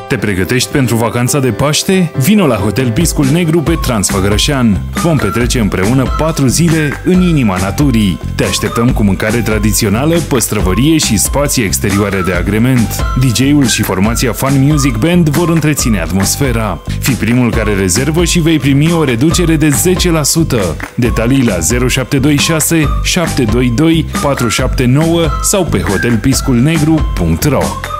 Te pregătești pentru vacanța de Paște? Vino la Hotel Piscul Negru pe Transfăgărășan. Vom petrece împreună 4 zile în inima naturii. Te așteptăm cu mâncare tradițională, păstrăvărie și spații exterioare de agrement. DJ-ul și formația Fun Music Band vor întreține atmosfera. Fii primul care rezervă și vei primi o reducere de 10%. Detalii la 0726 722 479 sau pe hotelpisculnegru.ro.